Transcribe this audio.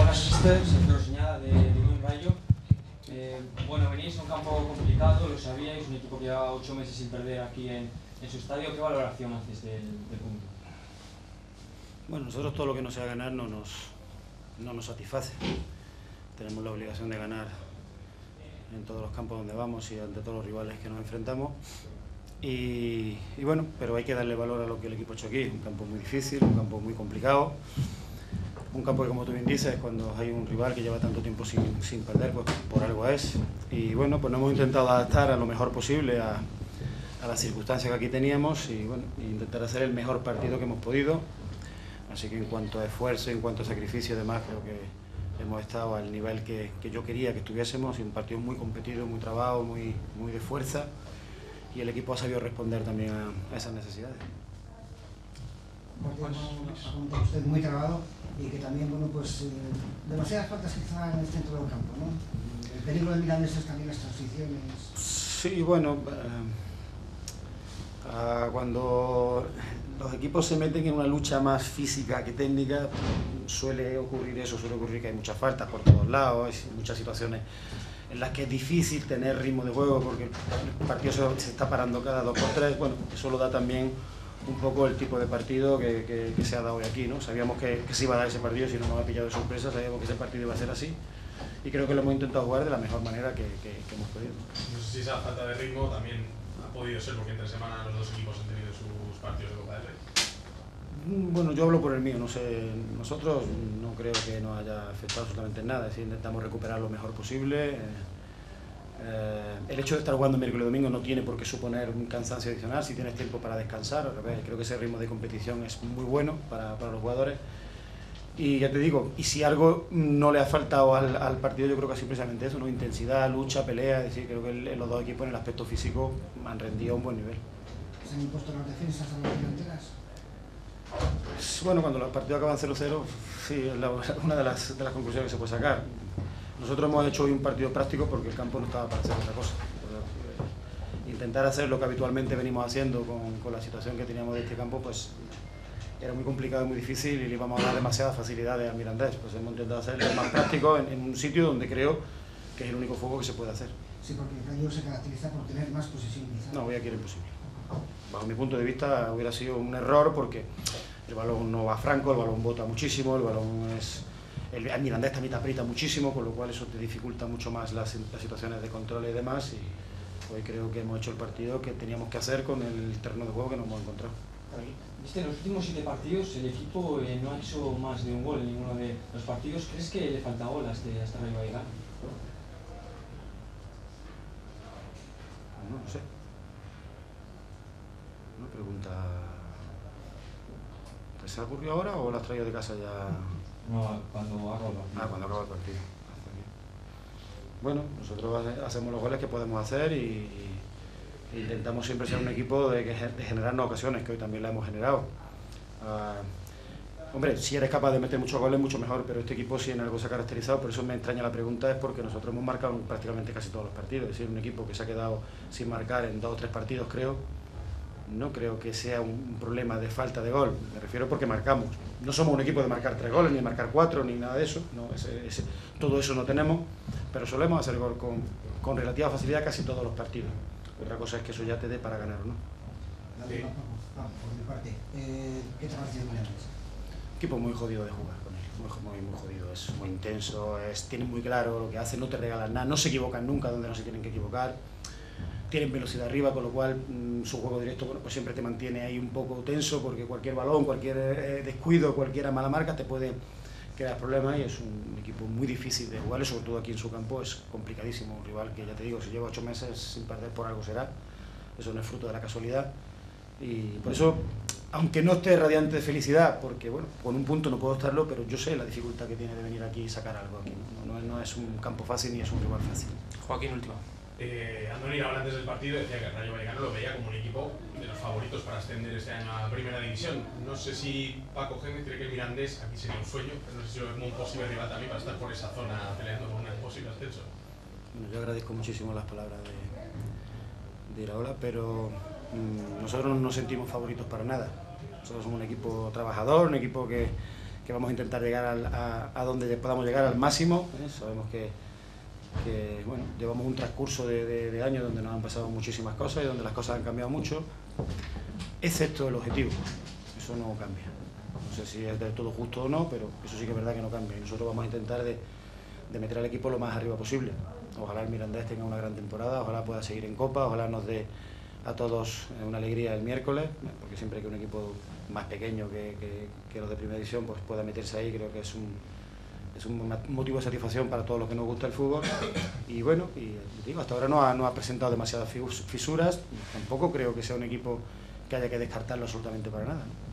Buenas, mister. Sergio Señada de Buen Rayo. Bueno, venís a un campo complicado, lo sabíais, un equipo que lleva 8 meses sin perder aquí en su estadio. ¿Qué valoración haces del punto? Bueno, nosotros todo lo que no sea ganar no nos satisface. Tenemos la obligación de ganar en todos los campos donde vamos y ante todos los rivales que nos enfrentamos. Y bueno, pero hay que darle valor a lo que el equipo ha hecho aquí. Es un campo muy difícil, un campo muy complicado. Un campo que, como tú bien dices, cuando hay un rival que lleva tanto tiempo sin perder, pues por algo es. Y bueno, pues nos hemos intentado adaptar a lo mejor posible a las circunstancias que aquí teníamos y bueno, intentar hacer el mejor partido que hemos podido. Así que en cuanto a esfuerzo, en cuanto a sacrificio y demás, creo que hemos estado al nivel que yo quería que estuviésemos, y un partido muy competido, muy trabado, muy de fuerza, y el equipo ha sabido responder también a esas necesidades. Un partido, ha comentado usted, muy trabado y que también, bueno, pues demasiadas faltas quizá en el centro del campo, ¿no? El peligro de Mirandés es también las transiciones. Sí, bueno, cuando los equipos se meten en una lucha más física que técnica, suele ocurrir eso, suele ocurrir que hay muchas faltas por todos lados, hay muchas situaciones en las que es difícil tener ritmo de juego porque el partido se está parando cada 2 por 3. Bueno, eso lo da también un poco el tipo de partido que se ha dado hoy aquí, ¿no? Sabíamos que se iba a dar ese partido, si no nos ha pillado de sorpresa, sabíamos que ese partido iba a ser así y creo que lo hemos intentado jugar de la mejor manera que hemos podido. No sé si esa falta de ritmo también ha podido ser porque entre semana los dos equipos han tenido sus partidos de Copa del Rey. Bueno, yo hablo por el mío, no sé, nosotros no creo que nos haya afectado absolutamente en nada, es decir, intentamos recuperar lo mejor posible. El hecho de estar jugando miércoles y domingo no tiene por qué suponer un cansancio adicional si tienes tiempo para descansar. Al revés, creo que ese ritmo de competición es muy bueno para los jugadores. Y ya te digo, y si algo no le ha faltado al partido, yo creo que ha sido precisamente eso, ¿no? Intensidad, lucha, pelea. Es decir, creo que los dos equipos en el aspecto físico han rendido a un buen nivel. ¿Se han impuesto las defensas a las delanteras? Bueno, cuando los partidos acaban 0-0, sí, es una de las conclusiones que se puede sacar. Nosotros hemos hecho hoy un partido práctico porque el campo no estaba para hacer otra cosa. Intentar hacer lo que habitualmente venimos haciendo con la situación que teníamos de este campo, pues era muy complicado y muy difícil y le íbamos a dar demasiadas facilidades al Mirandés. Pues hemos intentado hacer lo más práctico en un sitio donde creo que es el único juego que se puede hacer. Sí, porque el Rayo se caracteriza por tener más posesión quizá. No, hoy aquí era imposible. Bajo mi punto de vista hubiera sido un error porque el balón no va franco, el balón bota muchísimo, el balón es... El Mirandés también te aprieta muchísimo, con lo cual eso te dificulta mucho más las situaciones de control y demás, y hoy creo que hemos hecho el partido que teníamos que hacer con el terreno de juego que nos hemos encontrado. Viste, en los últimos 7 partidos el equipo no ha hecho más de un gol en ninguno de los partidos. ¿Crees que le falta gol a este Rayo Vallecano? No sé. Una pregunta... ¿Se ha ocurrido ahora o la has traído de casa ya...? No, cuando acaba el partido. Cuando acaba el partido. Bueno, nosotros hacemos los goles que podemos hacer y intentamos siempre ser un equipo de generarnos ocasiones, que hoy también la hemos generado. Hombre, si eres capaz de meter muchos goles, mucho mejor, pero este equipo si en algo se ha caracterizado, por eso me extraña la pregunta, es porque nosotros hemos marcado prácticamente casi todos los partidos. Es decir, un equipo que se ha quedado sin marcar en 2 o 3 partidos, creo. No creo que sea un problema de falta de gol, me refiero porque marcamos. No somos un equipo de marcar 3 goles, ni de marcar 4, ni nada de eso. No, todo eso no tenemos, pero solemos hacer gol con relativa facilidad casi todos los partidos. Otra cosa es que eso ya te dé para ganar o no. Sí. Por mi parte, ¿qué te ha parecido Mirandés? Equipo muy jodido de jugar con él, muy jodido, es muy intenso, tiene muy claro lo que hace, no te regalan nada, no se equivocan nunca donde no se tienen que equivocar. Tienen velocidad arriba, con lo cual su juego directo, bueno, pues siempre te mantiene ahí un poco tenso porque cualquier balón, cualquier descuido, cualquier mala marca te puede crear problemas y es un equipo muy difícil de jugar y sobre todo aquí en su campo es complicadísimo. Un rival que ya te digo, si lleva 8 meses sin perder por algo será, eso no es fruto de la casualidad y por eso, aunque no esté radiante de felicidad, porque bueno, con un punto no puedo estarlo, pero yo sé la dificultad que tiene de venir aquí y sacar algo aquí, no es un campo fácil ni es un rival fácil. Joaquín, última. Andoni Iraola antes del partido decía que el Rayo Vallecano lo veía como un equipo de los favoritos para ascender este año a Primera División. No sé si Paco Gémez cree que el Mirandés aquí sería un sueño, pero no sé si lo ve como un posible rival también para estar por esa zona peleando con un posible ascenso. Bueno, yo agradezco muchísimo las palabras de Iraola, pero nosotros no nos sentimos favoritos para nada. Nosotros somos un equipo trabajador, un equipo que vamos a intentar llegar a donde podamos llegar al máximo. Sabemos que bueno, llevamos un transcurso de años donde nos han pasado muchísimas cosas y donde las cosas han cambiado mucho, excepto el objetivo. Eso no cambia. No sé si es del todo justo o no, pero eso sí que es verdad que no cambia. Y nosotros vamos a intentar de meter al equipo lo más arriba posible. Ojalá el Mirandés tenga una gran temporada, ojalá pueda seguir en Copa, ojalá nos dé a todos una alegría el miércoles, porque siempre que un equipo más pequeño que los de primera división pues pueda meterse ahí, creo que es un motivo de satisfacción para todos los que nos gusta el fútbol. Y bueno, digo, hasta ahora no ha presentado demasiadas fisuras, tampoco creo que sea un equipo que haya que descartarlo absolutamente para nada, ¿no?